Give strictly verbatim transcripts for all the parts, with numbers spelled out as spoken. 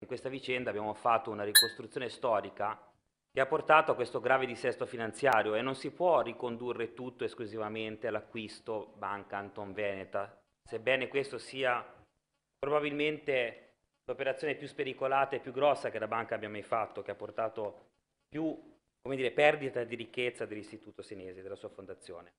questa vicenda abbiamo fatto una ricostruzione storica che ha portato a questo grave dissesto finanziario e non si può ricondurre tutto esclusivamente all'acquisto Banca Anton Veneta, sebbene questo sia probabilmente l'operazione più spericolata e più grossa che la banca abbia mai fatto, che ha portato più, come dire, perdita di ricchezza dell'istituto senese, della sua fondazione.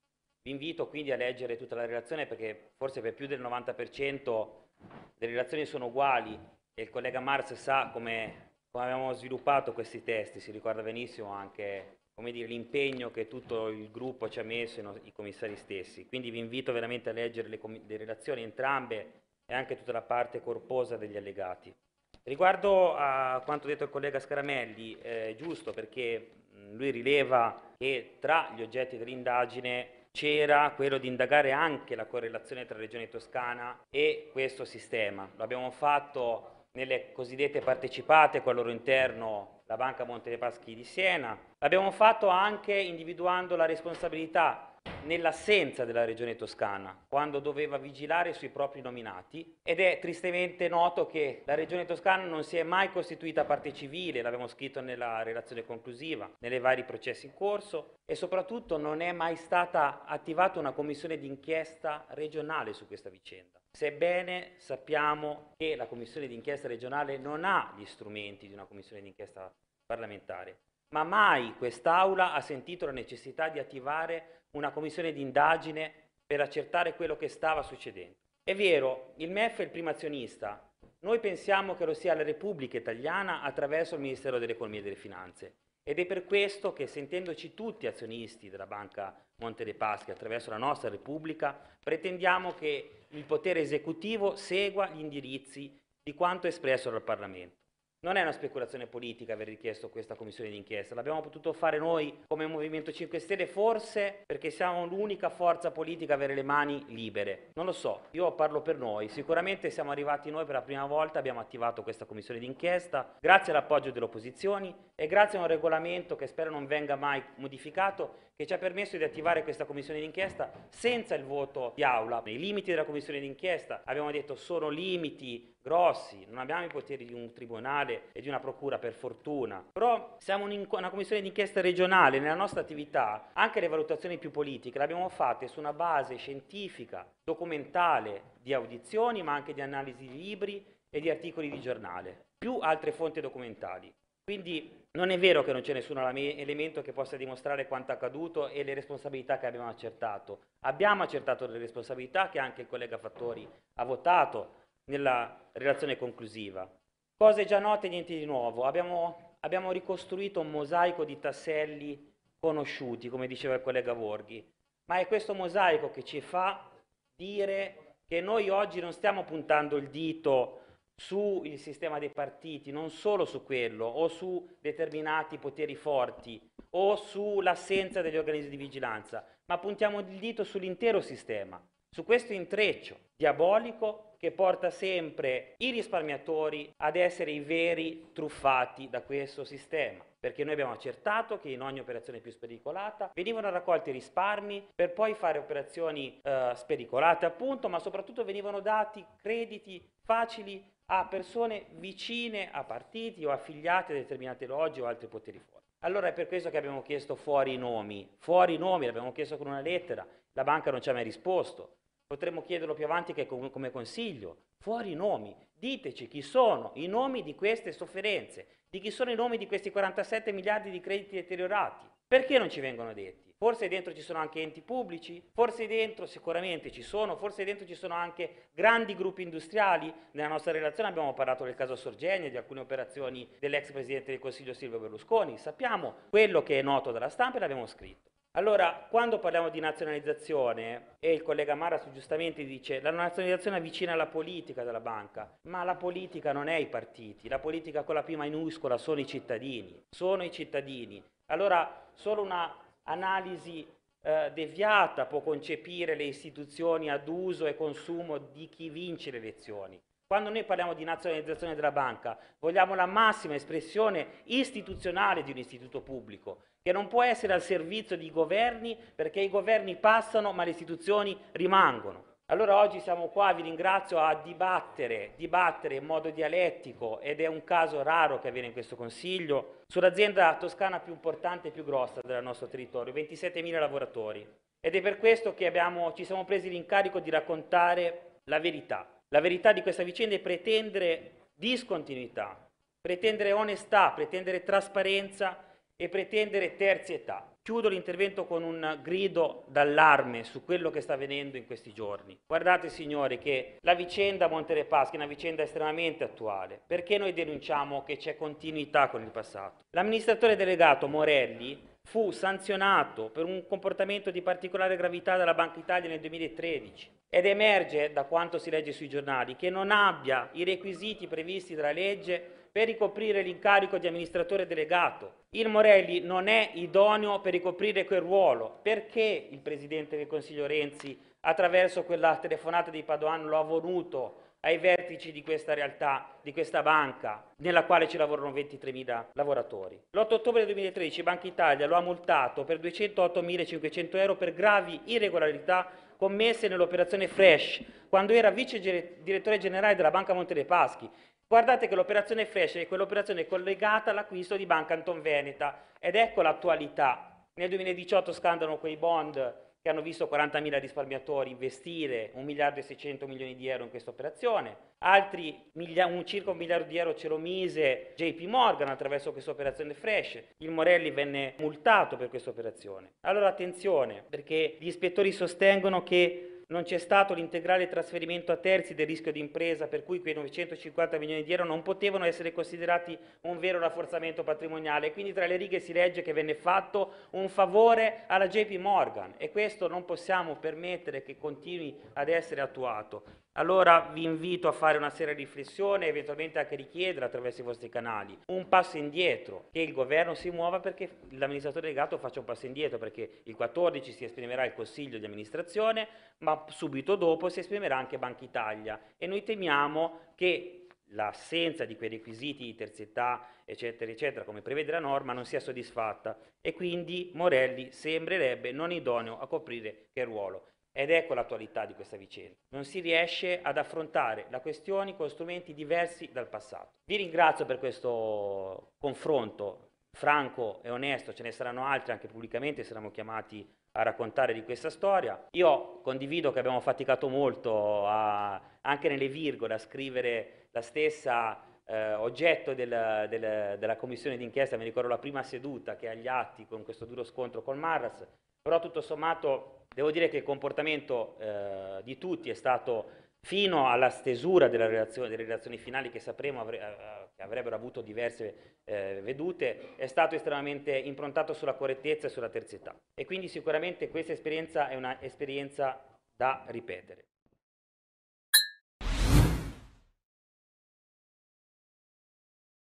Vi invito quindi a leggere tutta la relazione perché forse per più del novanta per cento le relazioni sono uguali e il collega Mars sa come, come abbiamo sviluppato questi testi, si ricorda benissimo anche l'impegno che tutto il gruppo ci ha messo, i, i commissari stessi. Quindi vi invito veramente a leggere le, le relazioni entrambe e anche tutta la parte corposa degli allegati. Riguardo a quanto detto il collega Scaramelli, è giusto perché lui rileva che tra gli oggetti dell'indagine c'era quello di indagare anche la correlazione tra Regione Toscana e questo sistema. Lo abbiamo fatto nelle cosiddette partecipate con al loro interno la Banca Monte dei Paschi di Siena. L'abbiamo fatto anche individuando la responsabilità nell'assenza della Regione Toscana, quando doveva vigilare sui propri nominati, ed è tristemente noto che la Regione Toscana non si è mai costituita parte civile, l'abbiamo scritto nella relazione conclusiva, nei vari processi in corso, e soprattutto non è mai stata attivata una commissione d'inchiesta regionale su questa vicenda. Sebbene sappiamo che la commissione d'inchiesta regionale non ha gli strumenti di una commissione d'inchiesta parlamentare, ma mai quest'Aula ha sentito la necessità di attivare una commissione di indagine per accertare quello che stava succedendo. È vero, il M E F è il primo azionista, noi pensiamo che lo sia la Repubblica Italiana attraverso il Ministero dell'Economia e delle Finanze ed è per questo che, sentendoci tutti azionisti della Banca Monte dei Paschi attraverso la nostra Repubblica, pretendiamo che il potere esecutivo segua gli indirizzi di quanto espresso dal Parlamento. Non è una speculazione politica aver richiesto questa commissione d'inchiesta, l'abbiamo potuto fare noi come Movimento cinque Stelle forse perché siamo l'unica forza politica a avere le mani libere. Non lo so, io parlo per noi, sicuramente siamo arrivati noi per la prima volta, abbiamo attivato questa commissione d'inchiesta grazie all'appoggio delle opposizioni e grazie a un regolamento che spero non venga mai modificato che ci ha permesso di attivare questa commissione d'inchiesta senza il voto di aula. Nei limiti della commissione d'inchiesta abbiamo detto sono limiti grossi, non abbiamo i poteri di un tribunale e di una procura per fortuna, però siamo una commissione d'inchiesta regionale, nella nostra attività anche le valutazioni più politiche le abbiamo fatte su una base scientifica, documentale, di audizioni ma anche di analisi di libri e di articoli di giornale, più altre fonti documentali. Quindi non è vero che non c'è nessun elemento che possa dimostrare quanto accaduto e le responsabilità che abbiamo accertato. Abbiamo accertato le responsabilità che anche il collega Fattori ha votato nella relazione conclusiva. Cose già note, niente di nuovo. Abbiamo, abbiamo ricostruito un mosaico di tasselli conosciuti, come diceva il collega Borghi, ma è questo mosaico che ci fa dire che noi oggi non stiamo puntando il dito sul sistema dei partiti, non solo su quello, o su determinati poteri forti, o sull'assenza degli organismi di vigilanza, ma puntiamo il dito sull'intero sistema, su questo intreccio diabolico che porta sempre i risparmiatori ad essere i veri truffati da questo sistema. Perché noi abbiamo accertato che in ogni operazione più spericolata venivano raccolti risparmi per poi fare operazioni eh, spericolate appunto, ma soprattutto venivano dati crediti facili a persone vicine a partiti o affiliate a determinate logge o altri poteri forti. Allora è per questo che abbiamo chiesto fuori i nomi, fuori i nomi, l'abbiamo chiesto con una lettera, la banca non ci ha mai risposto. Potremmo chiederlo più avanti che come consiglio, fuori i nomi, diteci chi sono i nomi di queste sofferenze, di chi sono i nomi di questi quarantasette miliardi di crediti deteriorati. Perché non ci vengono detti? Forse dentro ci sono anche enti pubblici, forse dentro sicuramente ci sono, forse dentro ci sono anche grandi gruppi industriali. Nella nostra relazione abbiamo parlato del caso Sorgenia e di alcune operazioni dell'ex presidente del Consiglio Silvio Berlusconi. Sappiamo quello che è noto dalla stampa e l'abbiamo scritto. Allora, quando parliamo di nazionalizzazione, e il collega Maras giustamente dice la nazionalizzazione avvicina la politica della banca, ma la politica non è i partiti, la politica con la P minuscola sono i cittadini, sono i cittadini. Allora, solo una analisi eh, deviata può concepire le istituzioni ad uso e consumo di chi vince le elezioni. Quando noi parliamo di nazionalizzazione della banca, vogliamo la massima espressione istituzionale di un istituto pubblico, che non può essere al servizio di governi perché i governi passano ma le istituzioni rimangono. Allora oggi siamo qua, vi ringrazio, a dibattere, dibattere in modo dialettico, ed è un caso raro che avviene in questo Consiglio, sull'azienda toscana più importante e più grossa del nostro territorio, ventisettemila lavoratori. Ed è per questo che abbiamo, ci siamo presi l'incarico di raccontare la verità. La verità di questa vicenda e pretendere discontinuità, pretendere onestà, pretendere trasparenza e pretendere terzietà. Chiudo l'intervento con un grido d'allarme su quello che sta avvenendo in questi giorni. Guardate signori che la vicenda Monte dei Paschi è una vicenda estremamente attuale. Perché noi denunciamo che c'è continuità con il passato? L'amministratore delegato Morelli fu sanzionato per un comportamento di particolare gravità dalla Banca Italia nel duemilatredici ed emerge da quanto si legge sui giornali che non abbia i requisiti previsti dalla legge per ricoprire l'incarico di amministratore delegato. Il Morelli non è idoneo per ricoprire quel ruolo. Perché il Presidente del Consiglio Renzi, attraverso quella telefonata di Padoan, lo ha voluto ai vertici di questa realtà, di questa banca, nella quale ci lavorano ventitremila lavoratori? L'otto ottobre duemilatredici Banca Italia lo ha multato per duecentoottomilacinquecento euro per gravi irregolarità commesse nell'operazione Fresh, quando era vice direttore generale della Banca Monte dei Paschi. Guardate che l'operazione Fresh è quell'operazione collegata all'acquisto di Banca Antonveneta, ed ecco l'attualità. Nel duemiladiciotto scandano quei bond che hanno visto quarantamila risparmiatori investire un miliardo e seicento milioni di euro in questa operazione, altri un, circa un miliardo di euro ce lo mise J P Morgan attraverso questa operazione Fresh. Il Morelli venne multato per questa operazione. Allora attenzione, perché gli ispettori sostengono che non c'è stato l'integrale trasferimento a terzi del rischio d'impresa, per cui quei novecentocinquanta milioni di euro non potevano essere considerati un vero rafforzamento patrimoniale. Quindi tra le righe si legge che venne fatto un favore alla J P Morgan, e questo non possiamo permettere che continui ad essere attuato. Allora vi invito a fare una seria riflessione e eventualmente anche richiedere attraverso i vostri canali un passo indietro, che il governo si muova perché l'amministratore delegato faccia un passo indietro, perché il quattordici si esprimerà il consiglio di amministrazione, ma subito dopo si esprimerà anche Banca Italia, e noi temiamo che l'assenza di quei requisiti di terzietà, eccetera, eccetera, come prevede la norma, non sia soddisfatta, e quindi Morelli sembrerebbe non idoneo a coprire quel ruolo. Ed ecco l'attualità di questa vicenda. Non si riesce ad affrontare la questione con strumenti diversi dal passato. Vi ringrazio per questo confronto franco e onesto, ce ne saranno altri anche pubblicamente, saremo chiamati a raccontare di questa storia. Io condivido che abbiamo faticato molto a, anche nelle virgole a scrivere la stessa eh, oggetto del, del, della commissione d'inchiesta. Mi ricordo la prima seduta che agli atti con questo duro scontro col Marras, però tutto sommato devo dire che il comportamento eh, di tutti è stato, fino alla stesura della relazione, delle relazioni finali che sapremo avre, eh, che avrebbero avuto diverse eh, vedute, è stato estremamente improntato sulla correttezza e sulla terzietà. E quindi sicuramente questa esperienza è un'esperienza da ripetere.